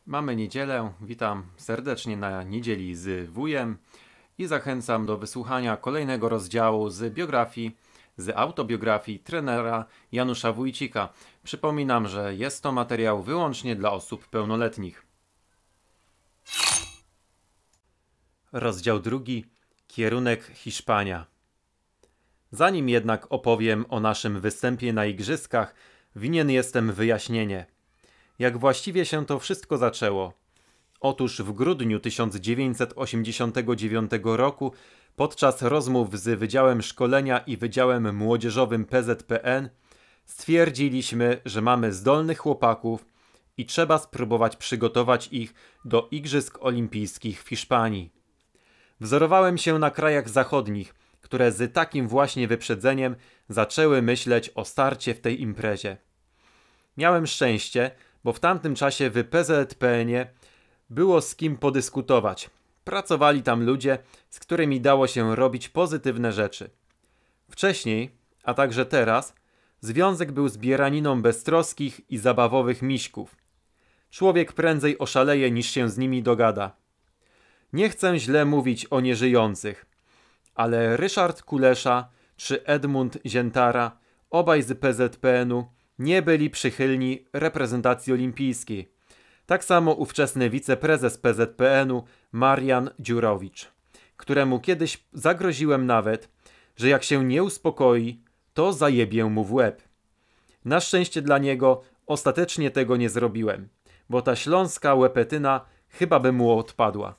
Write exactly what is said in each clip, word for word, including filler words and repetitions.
Mamy niedzielę, witam serdecznie na niedzieli z wujem i zachęcam do wysłuchania kolejnego rozdziału z biografii, z autobiografii trenera Janusza Wójcika. Przypominam, że jest to materiał wyłącznie dla osób pełnoletnich. Rozdział drugi. Kierunek Hiszpania. Zanim jednak opowiem o naszym występie na igrzyskach, winien jestem wyjaśnienie. Jak właściwie się to wszystko zaczęło? Otóż w grudniu tysiąc dziewięćset osiemdziesiątego dziewiątego roku podczas rozmów z Wydziałem Szkolenia i Wydziałem Młodzieżowym P Z P N stwierdziliśmy, że mamy zdolnych chłopaków i trzeba spróbować przygotować ich do Igrzysk Olimpijskich w Hiszpanii. Wzorowałem się na krajach zachodnich, które z takim właśnie wyprzedzeniem zaczęły myśleć o starcie w tej imprezie. Miałem szczęście, bo w tamtym czasie w P Z P N-ie było z kim podyskutować. Pracowali tam ludzie, z którymi dało się robić pozytywne rzeczy. Wcześniej, a także teraz, związek był zbieraniną beztroskich i zabawowych miśków. Człowiek prędzej oszaleje, niż się z nimi dogada. Nie chcę źle mówić o nieżyjących, ale Ryszard Kulesza czy Edmund Ziętara, obaj z P Z P N-u, nie byli przychylni reprezentacji olimpijskiej. Tak samo ówczesny wiceprezes P Z P N-u Marian Dziurowicz, któremu kiedyś zagroziłem nawet, że jak się nie uspokoi, to zajebię mu w łeb. Na szczęście dla niego ostatecznie tego nie zrobiłem, bo ta śląska łepetyna chyba by mu odpadła.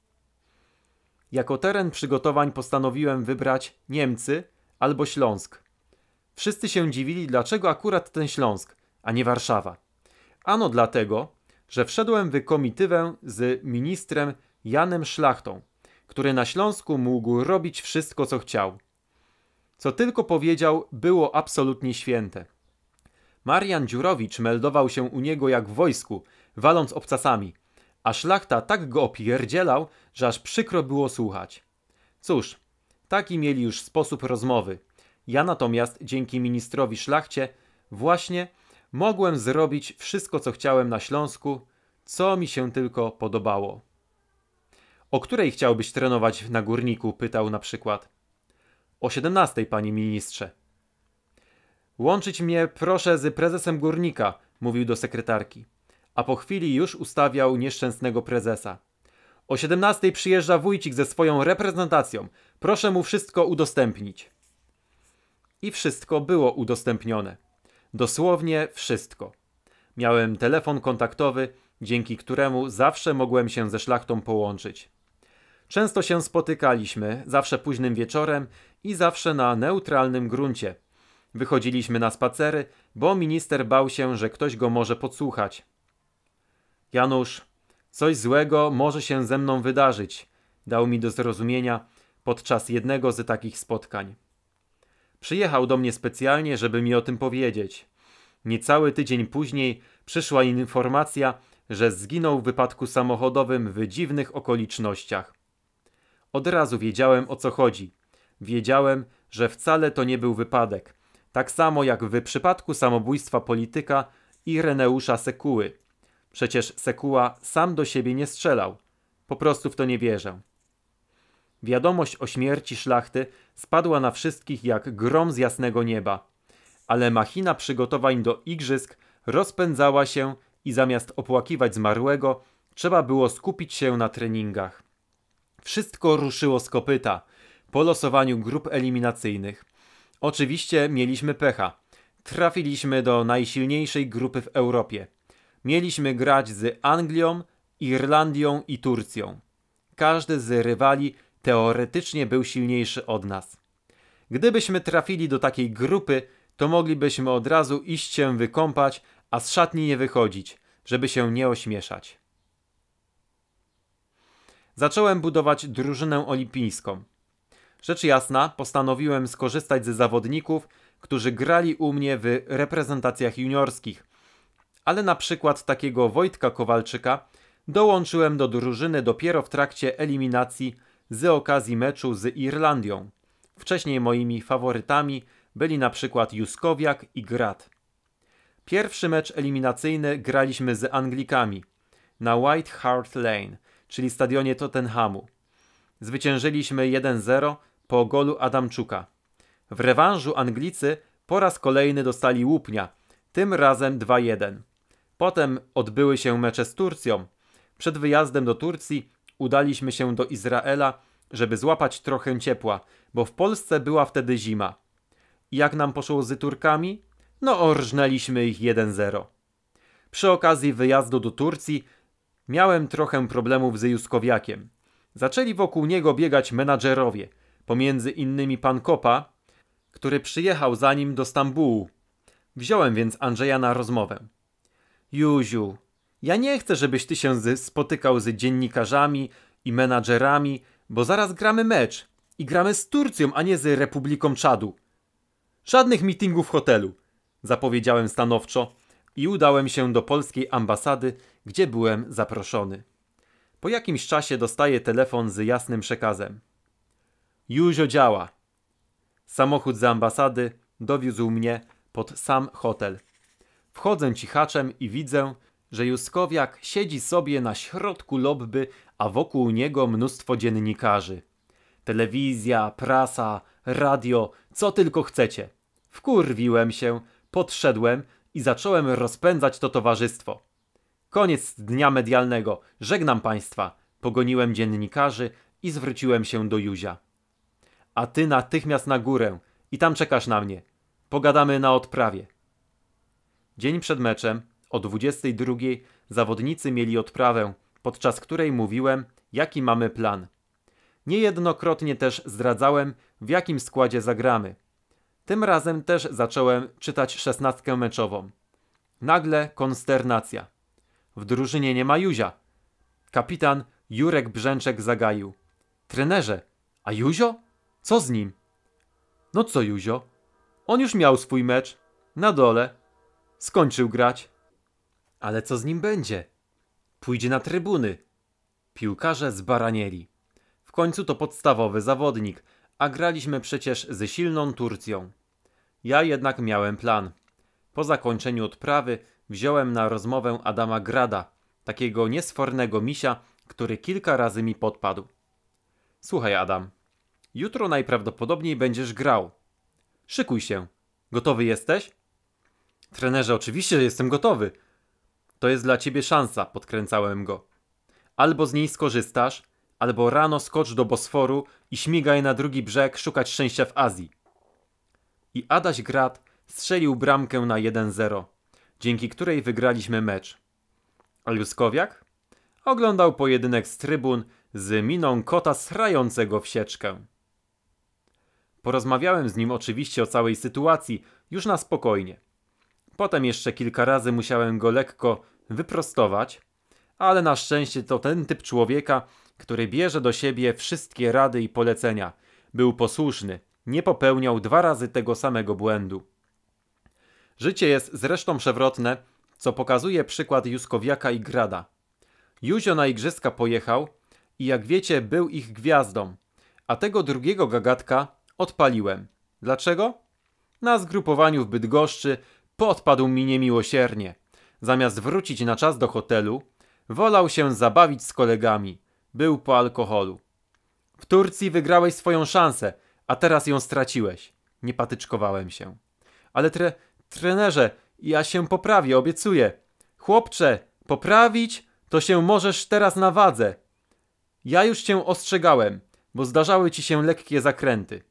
Jako teren przygotowań postanowiłem wybrać Niemcy albo Śląsk. Wszyscy się dziwili, dlaczego akurat ten Śląsk, a nie Warszawa. Ano dlatego, że wszedłem w komitywę z ministrem Janem Szlachtą, który na Śląsku mógł robić wszystko, co chciał. Co tylko powiedział, było absolutnie święte. Marian Dziurowicz meldował się u niego jak w wojsku, waląc obcasami, a Szlachta tak go opierdzielał, że aż przykro było słuchać. Cóż, taki mieli już sposób rozmowy. Ja natomiast dzięki ministrowi Szlachcie właśnie mogłem zrobić wszystko, co chciałem na Śląsku, co mi się tylko podobało. O której chciałbyś trenować na Górniku? Pytał na przykład. O siedemnastej, panie ministrze. Łączyć mnie proszę z prezesem Górnika, mówił do sekretarki. A po chwili już ustawiał nieszczęsnego prezesa. O siedemnastej przyjeżdża Wójcik ze swoją reprezentacją. Proszę mu wszystko udostępnić. I wszystko było udostępnione. Dosłownie wszystko. Miałem telefon kontaktowy, dzięki któremu zawsze mogłem się ze Szlachtą połączyć. Często się spotykaliśmy, zawsze późnym wieczorem i zawsze na neutralnym gruncie. Wychodziliśmy na spacery, bo minister bał się, że ktoś go może podsłuchać. Janusz, coś złego może się ze mną wydarzyć, dał mi do zrozumienia podczas jednego z takich spotkań. Przyjechał do mnie specjalnie, żeby mi o tym powiedzieć. Niecały tydzień później przyszła informacja, że zginął w wypadku samochodowym w dziwnych okolicznościach. Od razu wiedziałem, o co chodzi. Wiedziałem, że wcale to nie był wypadek. Tak samo jak w przypadku samobójstwa polityka Ireneusza Sekuły. Przecież Sekuła sam do siebie nie strzelał. Po prostu w to nie wierzę. Wiadomość o śmierci Szlachty spadła na wszystkich jak grom z jasnego nieba. Ale machina przygotowań do igrzysk rozpędzała się i zamiast opłakiwać zmarłego, trzeba było skupić się na treningach. Wszystko ruszyło z kopyta po losowaniu grup eliminacyjnych. Oczywiście mieliśmy pecha. Trafiliśmy do najsilniejszej grupy w Europie. Mieliśmy grać z Anglią, Irlandią i Turcją. Każdy z rywali teoretycznie był silniejszy od nas. Gdybyśmy trafili do takiej grupy, to moglibyśmy od razu iść się wykąpać, a z szatni nie wychodzić, żeby się nie ośmieszać. Zacząłem budować drużynę olimpijską. Rzecz jasna, postanowiłem skorzystać ze zawodników, którzy grali u mnie w reprezentacjach juniorskich. Ale na przykład takiego Wojtka Kowalczyka dołączyłem do drużyny dopiero w trakcie eliminacji z okazji meczu z Irlandią. Wcześniej moimi faworytami byli na przykład Juskowiak i Grat. Pierwszy mecz eliminacyjny graliśmy z Anglikami. na White Hart Lane, czyli stadionie Tottenhamu. Zwyciężyliśmy jeden zero po golu Adamczuka. W rewanżu Anglicy po raz kolejny dostali łupnia, tym razem dwa jeden. Potem odbyły się mecze z Turcją. Przed wyjazdem do Turcji udaliśmy się do Izraela, żeby złapać trochę ciepła, bo w Polsce była wtedy zima. I jak nam poszło z Turkami? No orżnęliśmy ich jeden zero. Przy okazji wyjazdu do Turcji miałem trochę problemów z Juskowiakiem. Zaczęli wokół niego biegać menadżerowie, pomiędzy innymi pan Kopa, który przyjechał za nim do Stambułu. Wziąłem więc Andrzeja na rozmowę. Józiu, ja nie chcę, żebyś ty się z, spotykał z dziennikarzami i menadżerami, bo zaraz gramy mecz i gramy z Turcją, a nie z Republiką Czadu. Żadnych meetingów w hotelu, zapowiedziałem stanowczo i udałem się do polskiej ambasady, gdzie byłem zaproszony. Po jakimś czasie dostaję telefon z jasnym przekazem. Józio działa. Samochód z ambasady dowiózł mnie pod sam hotel. Wchodzę cichaczem i widzę, że Juskowiak siedzi sobie na środku lobby, a wokół niego mnóstwo dziennikarzy. Telewizja, prasa, radio, co tylko chcecie. Wkurwiłem się, podszedłem i zacząłem rozpędzać to towarzystwo. Koniec dnia medialnego. Żegnam państwa. Pogoniłem dziennikarzy i zwróciłem się do Józia. A ty natychmiast na górę i tam czekasz na mnie. Pogadamy na odprawie. Dzień przed meczem, o dwudziestej drugiej, zawodnicy mieli odprawę, podczas której mówiłem, jaki mamy plan. Niejednokrotnie też zdradzałem, w jakim składzie zagramy. Tym razem też zacząłem czytać szesnastkę meczową. Nagle konsternacja. W drużynie nie ma Józia. Kapitan Jurek Brzęczek zagaił. Trenerze, a Józio? Co z nim? No co Józio? On już miał swój mecz. Na dole. Skończył grać. Ale co z nim będzie? Pójdzie na trybuny. Piłkarze zbaranieli. W końcu to podstawowy zawodnik, a graliśmy przecież ze silną Turcją. Ja jednak miałem plan. Po zakończeniu odprawy wziąłem na rozmowę Adama Grada, takiego niesfornego misia, który kilka razy mi podpadł. Słuchaj Adam, jutro najprawdopodobniej będziesz grał. Szykuj się. Gotowy jesteś? Trenerze, oczywiście jestem gotowy. To jest dla ciebie szansa, podkręcałem go. Albo z niej skorzystasz, albo rano skocz do Bosforu i śmigaj na drugi brzeg szukać szczęścia w Azji. I Adaś Grad strzelił bramkę na jeden zero, dzięki której wygraliśmy mecz. A Juskowiak? Oglądał pojedynek z trybun z miną kota srającego w sieczkę. Porozmawiałem z nim oczywiście o całej sytuacji, już na spokojnie. Potem jeszcze kilka razy musiałem go lekko wyprostować, ale na szczęście to ten typ człowieka, który bierze do siebie wszystkie rady i polecenia. Był posłuszny, nie popełniał dwa razy tego samego błędu. Życie jest zresztą przewrotne, co pokazuje przykład Juskowiaka i Grada. Józio na igrzyska pojechał i jak wiecie był ich gwiazdą, a tego drugiego gagatka odpaliłem. Dlaczego? Na zgrupowaniu w Bydgoszczy podpadł mi niemiłosiernie. Zamiast wrócić na czas do hotelu, wolał się zabawić z kolegami. Był po alkoholu. W Turcji wygrałeś swoją szansę, a teraz ją straciłeś. Nie patyczkowałem się. Ale tre... trenerze, ja się poprawię, obiecuję. Chłopcze, poprawić to się możesz teraz na wadze. Ja już cię ostrzegałem, bo zdarzały ci się lekkie zakręty.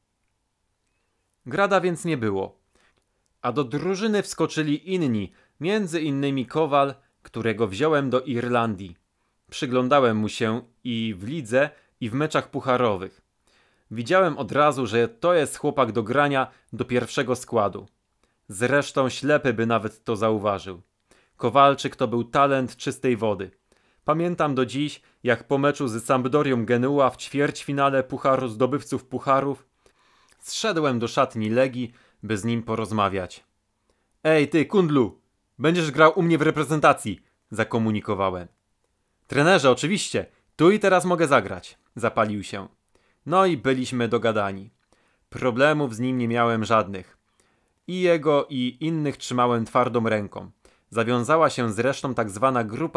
Grada więc nie było. A do drużyny wskoczyli inni, między innymi Kowal, którego wziąłem do Irlandii. Przyglądałem mu się i w lidze, i w meczach pucharowych. Widziałem od razu, że to jest chłopak do grania do pierwszego składu. Zresztą ślepy by nawet to zauważył. Kowalczyk to był talent czystej wody. Pamiętam do dziś, jak po meczu z Sampdorią Genua w ćwierćfinale Pucharu Zdobywców Pucharów zszedłem do szatni Legii, by z nim porozmawiać. Ej ty, kundlu, będziesz grał u mnie w reprezentacji, zakomunikowałem. Trenerze, oczywiście, tu i teraz mogę zagrać, zapalił się. No i byliśmy dogadani. Problemów z nim nie miałem żadnych. I jego, i innych trzymałem twardą ręką. Zawiązała się zresztą tak zwana grupa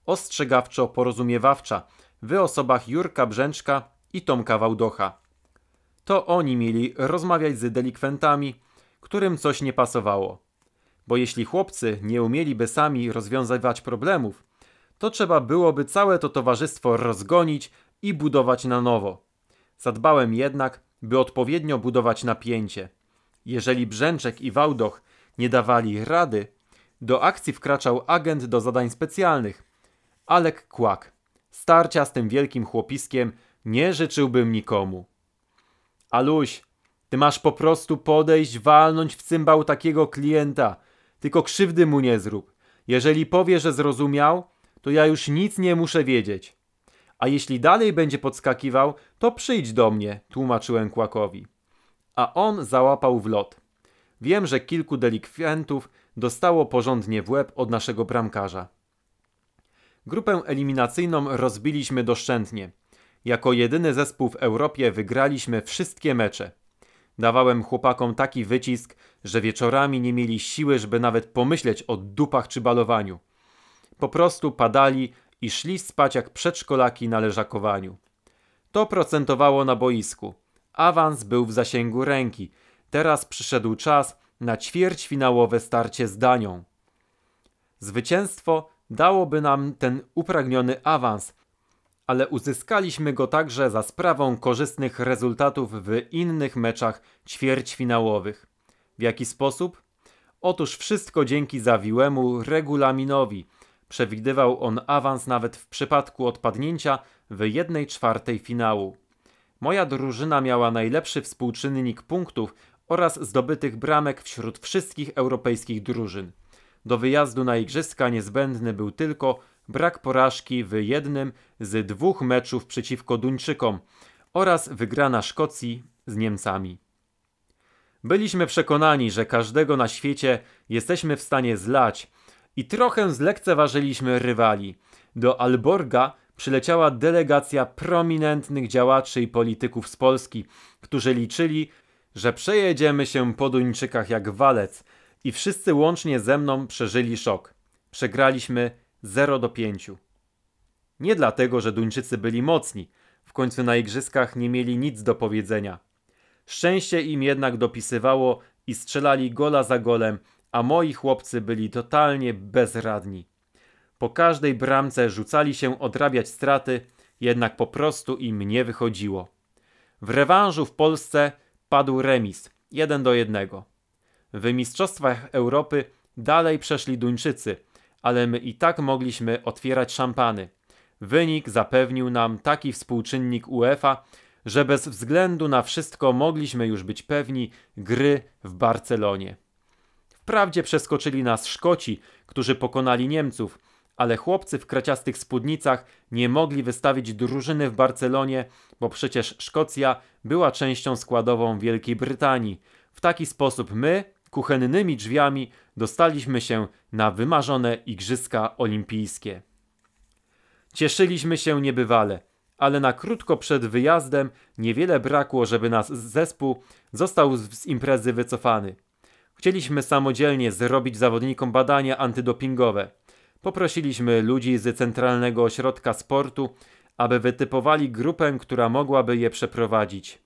ostrzegawczo-porozumiewawcza w osobach Jurka Brzęczka i Tomka Wałdocha. To oni mieli rozmawiać z delikwentami, którym coś nie pasowało. Bo jeśli chłopcy nie umieliby sami rozwiązywać problemów, to trzeba byłoby całe to towarzystwo rozgonić i budować na nowo. Zadbałem jednak, by odpowiednio budować napięcie. Jeżeli Brzęczek i Wałdoch nie dawali rady, do akcji wkraczał agent do zadań specjalnych, Alek Kłak. Starcia z tym wielkim chłopiskiem nie życzyłbym nikomu. Aluś, ty masz po prostu podejść, walnąć w cymbał takiego klienta. Tylko krzywdy mu nie zrób. Jeżeli powie, że zrozumiał, to ja już nic nie muszę wiedzieć. A jeśli dalej będzie podskakiwał, to przyjdź do mnie, tłumaczyłem Kłakowi. A on załapał w lot. Wiem, że kilku delikwentów dostało porządnie w łeb od naszego bramkarza. Grupę eliminacyjną rozbiliśmy doszczętnie. Jako jedyny zespół w Europie wygraliśmy wszystkie mecze. Dawałem chłopakom taki wycisk, że wieczorami nie mieli siły, żeby nawet pomyśleć o dupach czy balowaniu. Po prostu padali i szli spać jak przedszkolaki na leżakowaniu. To procentowało na boisku. Awans był w zasięgu ręki. Teraz przyszedł czas na ćwierćfinałowe starcie z Danią. Zwycięstwo dałoby nam ten upragniony awans, ale uzyskaliśmy go także za sprawą korzystnych rezultatów w innych meczach ćwierćfinałowych. W jaki sposób? Otóż wszystko dzięki zawiłemu regulaminowi. Przewidywał on awans nawet w przypadku odpadnięcia w jednej czwartej finału. Moja drużyna miała najlepszy współczynnik punktów oraz zdobytych bramek wśród wszystkich europejskich drużyn. Do wyjazdu na igrzyska niezbędny był tylko brak porażki w jednym z dwóch meczów przeciwko Duńczykom oraz wygrana Szkocji z Niemcami. Byliśmy przekonani, że każdego na świecie jesteśmy w stanie zlać i trochę zlekceważyliśmy rywali. Do Alborga przyleciała delegacja prominentnych działaczy i polityków z Polski, którzy liczyli, że przejedziemy się po Duńczykach jak walec i wszyscy łącznie ze mną przeżyli szok. Przegraliśmy zero do pięciu. Nie dlatego, że Duńczycy byli mocni, w końcu na igrzyskach nie mieli nic do powiedzenia. Szczęście im jednak dopisywało i strzelali gola za golem, a moi chłopcy byli totalnie bezradni. Po każdej bramce rzucali się odrabiać straty, jednak po prostu im nie wychodziło. W rewanżu w Polsce padł remis, jeden do jednego. W Mistrzostwach Europy dalej przeszli Duńczycy, ale my i tak mogliśmy otwierać szampany. Wynik zapewnił nam taki współczynnik UEFA, że bez względu na wszystko mogliśmy już być pewni gry w Barcelonie. Wprawdzie przeskoczyli nas Szkoci, którzy pokonali Niemców, ale chłopcy w kraciastych spódnicach nie mogli wystawić drużyny w Barcelonie, bo przecież Szkocja była częścią składową Wielkiej Brytanii. W taki sposób my, kuchennymi drzwiami, dostaliśmy się na wymarzone Igrzyska Olimpijskie. Cieszyliśmy się niebywale, ale na krótko przed wyjazdem niewiele brakło, żeby nasz zespół został z imprezy wycofany. Chcieliśmy samodzielnie zrobić zawodnikom badania antydopingowe. Poprosiliśmy ludzi z Centralnego Ośrodka Sportu, aby wytypowali grupę, która mogłaby je przeprowadzić.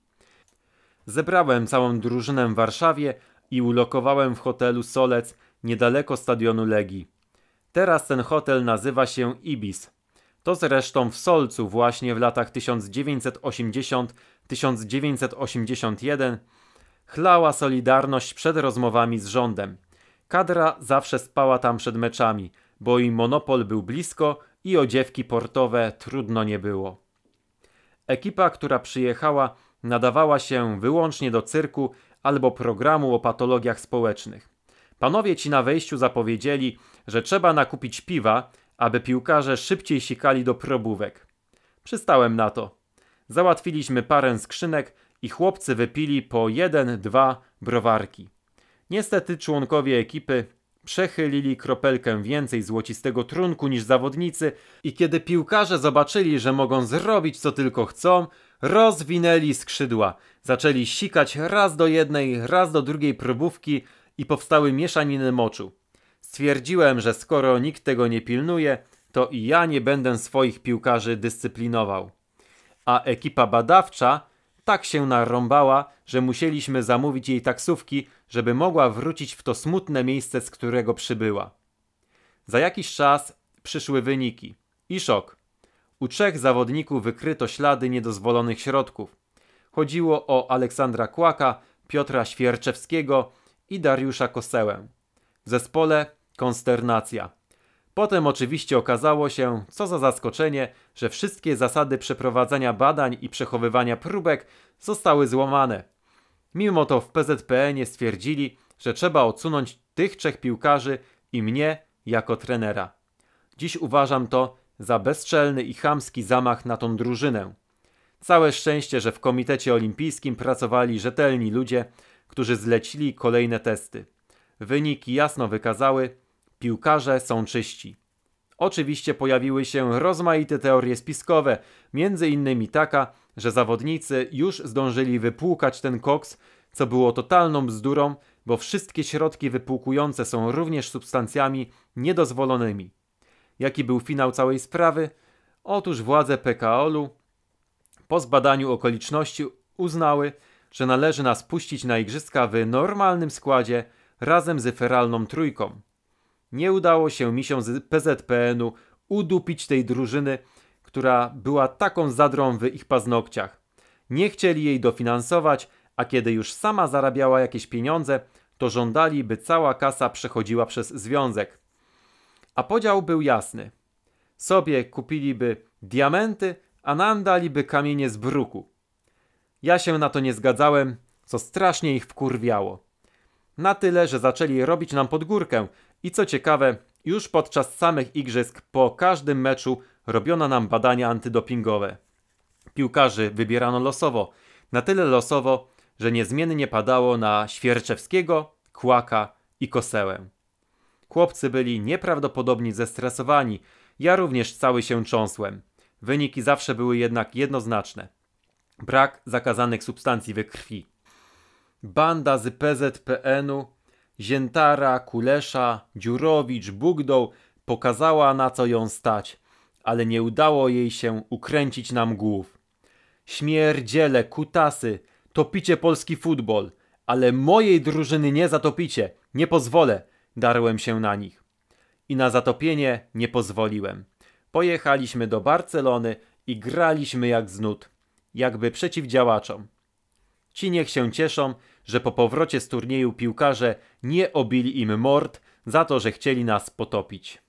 Zebrałem całą drużynę w Warszawie i ulokowałem w hotelu Solec niedaleko stadionu Legii. Teraz ten hotel nazywa się Ibis. To zresztą w Solcu właśnie w latach tysiąc dziewięćset osiemdziesiątym do tysiąc dziewięćset osiemdziesiątego pierwszego chlała Solidarność przed rozmowami z rządem. Kadra zawsze spała tam przed meczami, bo i monopol był blisko i odziewki portowe trudno nie było. Ekipa, która przyjechała, nadawała się wyłącznie do cyrku albo programu o patologiach społecznych. Panowie ci na wejściu zapowiedzieli, że trzeba nakupić piwa, aby piłkarze szybciej sikali do probówek. Przystałem na to. Załatwiliśmy parę skrzynek i chłopcy wypili po jeden, dwa browarki. Niestety członkowie ekipy przechylili kropelkę więcej złocistego trunku niż zawodnicy i kiedy piłkarze zobaczyli, że mogą zrobić co tylko chcą, rozwinęli skrzydła. Zaczęli sikać raz do jednej, raz do drugiej probówki i powstały mieszaniny moczu. Stwierdziłem, że skoro nikt tego nie pilnuje, to i ja nie będę swoich piłkarzy dyscyplinował. A ekipa badawcza tak się narąbała, że musieliśmy zamówić jej taksówki, żeby mogła wrócić w to smutne miejsce, z którego przybyła. Za jakiś czas przyszły wyniki i szok. U trzech zawodników wykryto ślady niedozwolonych środków. Chodziło o Aleksandra Kłaka, Piotra Świerczewskiego i Dariusza Kosełę. W zespole konsternacja. Potem oczywiście okazało się, co za zaskoczenie, że wszystkie zasady przeprowadzania badań i przechowywania próbek zostały złamane. Mimo to w P Z P N ie stwierdzili, że trzeba odsunąć tych trzech piłkarzy i mnie jako trenera. Dziś uważam to za bezczelny i chamski zamach na tą drużynę. Całe szczęście, że w Komitecie Olimpijskim pracowali rzetelni ludzie, którzy zlecili kolejne testy. Wyniki jasno wykazały, piłkarze są czyści. Oczywiście pojawiły się rozmaite teorie spiskowe, między innymi taka, że zawodnicy już zdążyli wypłukać ten koks, co było totalną bzdurą, bo wszystkie środki wypłukujące są również substancjami niedozwolonymi. Jaki był finał całej sprawy? Otóż władze P K O L-u po zbadaniu okoliczności uznały, że należy nas puścić na igrzyska w normalnym składzie razem z feralną trójką. Nie udało się misiom z P Z P N u udupić tej drużyny, która była taką zadrą w ich paznokciach. Nie chcieli jej dofinansować, a kiedy już sama zarabiała jakieś pieniądze, to żądali, by cała kasa przechodziła przez związek. A podział był jasny. Sobie kupiliby diamenty, a nam daliby kamienie z bruku. Ja się na to nie zgadzałem, co strasznie ich wkurwiało. Na tyle, że zaczęli robić nam pod górkę i co ciekawe, już podczas samych igrzysk po każdym meczu robiono nam badania antydopingowe. Piłkarzy wybierano losowo, na tyle losowo, że niezmiennie padało na Świerczewskiego, Kłaka i Kosełę. Chłopcy byli nieprawdopodobnie zestresowani, ja również cały się cząsłem. Wyniki zawsze były jednak jednoznaczne. Brak zakazanych substancji we krwi. Banda z P Z P N u, Ziętara, Kulesza, Dziurowicz, Bugdoł pokazała, na co ją stać, ale nie udało jej się ukręcić nam głów. Śmierdziele, kutasy, topicie polski futbol, ale mojej drużyny nie zatopicie, nie pozwolę, darłem się na nich. I na zatopienie nie pozwoliłem. Pojechaliśmy do Barcelony i graliśmy jak z nut, jakby przeciwdziałaczom. Ci niech się cieszą, że po powrocie z turnieju piłkarze nie obili im mord za to, że chcieli nas potopić.